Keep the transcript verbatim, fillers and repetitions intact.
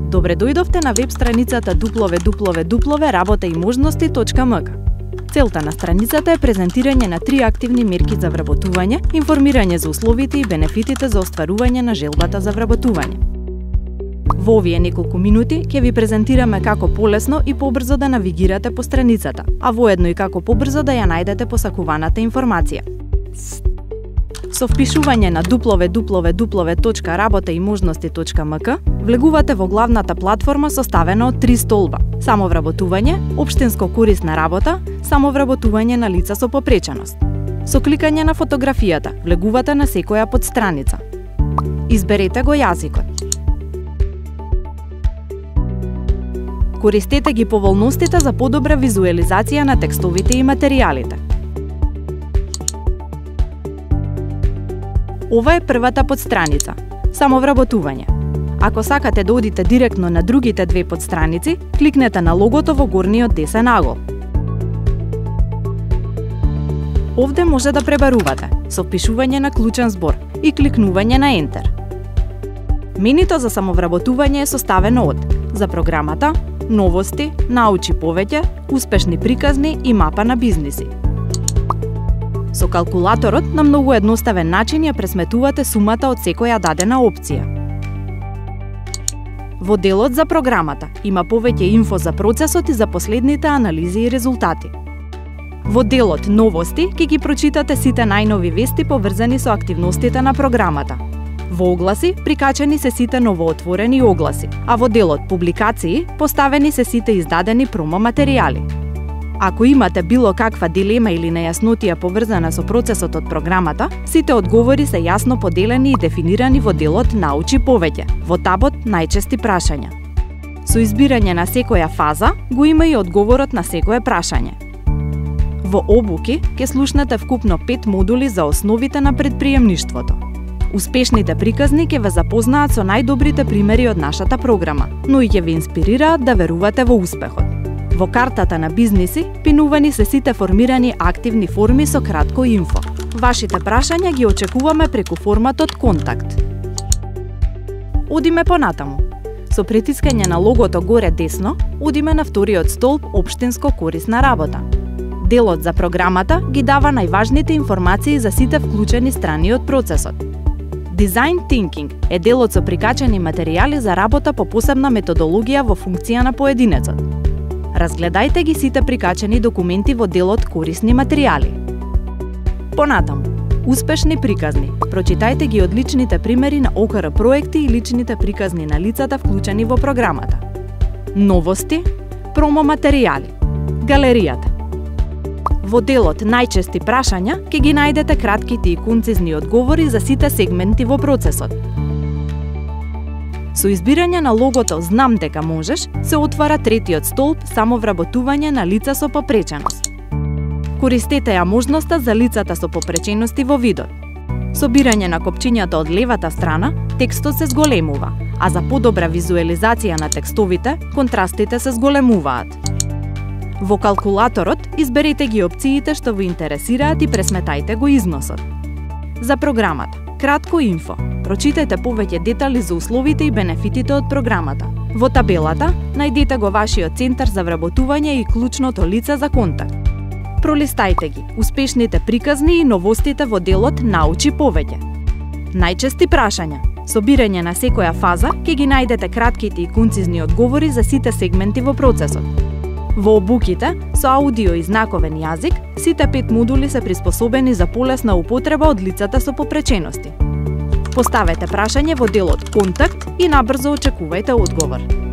Добре дојдовте на веб страницата дабл ю дабл ю дабл ю точка работа и можности точка ем ка. Целта на страницата е презентирање на три активни мерки за вработување, информирање за условите и бенефитите за остварување на желбата за вработување. Во овие неколку минути ќе ви презентираме како полесно и побрзо да навигирате по страницата, а воедно и како побрзо да ја најдете посакуваната информација. Со впишување на дабл ю дабл ю дабл ю точка работа и можности точка ем ка влегувате во главната платформа составена од три столба: самовработување, општинско корисна работа, самовработување на лица со попреченост. Со кликање на фотографијата влегувате на секоја подстраница. Изберете го јазикот. Користете ги поволностите за подобра визуелизација на текстовите и материјалите. Ова е првата подстраница – самовработување. Ако сакате да одите директно на другите две подстраници, кликнете на логото во горниот десен агол. Овде може да пребарувате со впишување на клучен збор и кликнување на Enter. Менито за самовработување е составено од за програмата, новости, научи повеќе, успешни приказни и мапа на бизниси. Со калкулаторот на многу едноставен начин ја пресметувате сумата од секоја дадена опција. Во делот за програмата има повеќе инфо за процесот и за последните анализи и резултати. Во делот новости ќе ги прочитате сите најнови вести поврзани со активностите на програмата. Во огласи прикачени се сите новоотворени огласи, а во делот публикации поставени се сите издадени промо материјали. Ако имате било каква дилема или нејаснотија поврзана со процесот од програмата, сите одговори се јасно поделени и дефинирани во делот Научи повеќе, во табот Најчести прашања. Со избирање на секоја фаза го има и одговорот на секое прашање. Во обуки ќе слушнете вкупно пет модули за основите на предприемништвото. Успешните приказни ќе ве запознаат со најдобрите примери од нашата програма, но и ќе ве инспирираат да верувате во успехот. Во картата на бизниси пинувани се сите формирани активни форми со кратко инфо. Вашите прашања ги очекуваме преку форматот Контакт. Одиме понатаму. Со притискање на логото горе десно, одиме на вториот столб Општинско корисна работа. Делот за програмата ги дава најважните информации за сите вклучени страни од процесот. Design Thinking е делот со прикачени материјали за работа по посебна методологија во функција на поединецот. Разгледајте ги сите прикачени документи во делот Корисни материјали. Понатаму, успешни приказни. Прочитајте ги одличните примери на О К Р проекти и личните приказни на лицата вклучени во програмата. Новости, промо материјали, галеријата. Во делот Најчести прашања ќе ги најдете кратките и концизни одговори за сите сегменти во процесот. Со избирање на логото Знам дека можеш, се отвара третиот столб Самовработување на лица со попреченост. Користете ја можноста за лицата со попречености во видот. Со бирање на копчињата од левата страна, текстот се зголемува, а за подобра визуелизација на текстовите, контрастите се зголемуваат. Во калкулаторот изберете ги опциите што ве интересираат и пресметајте го износот. За програмата, кратко инфо. Прочитајте повеќе детали за условите и бенефитите од програмата. Во табелата најдете го вашиот центар за вработување и клучното лице за контакт. Пролистајте ги успешните приказни и новостите во делот Научи повеќе. Најчести прашања. Со бирање на секоја фаза ќе ги најдете кратките и концизни одговори за сите сегменти во процесот. Во обуките, со аудио и знаковен јазик, сите пет модули се приспособени за полесна употреба од лицата со попречености. Поставете прашање во делот Контакт и набрзо очекувајте одговор.